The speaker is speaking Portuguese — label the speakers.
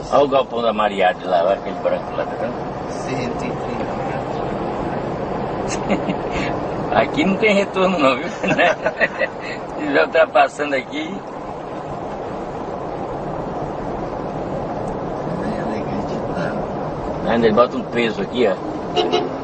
Speaker 1: Olha o galpão da Mariade lá, olha aquele branco lá, tá vendo?
Speaker 2: Sim, tem frio.
Speaker 1: Aqui não tem retorno não, viu? Se já tá passando aqui.
Speaker 2: É elegante, tá?
Speaker 1: Ainda ele bota um peso aqui, ó.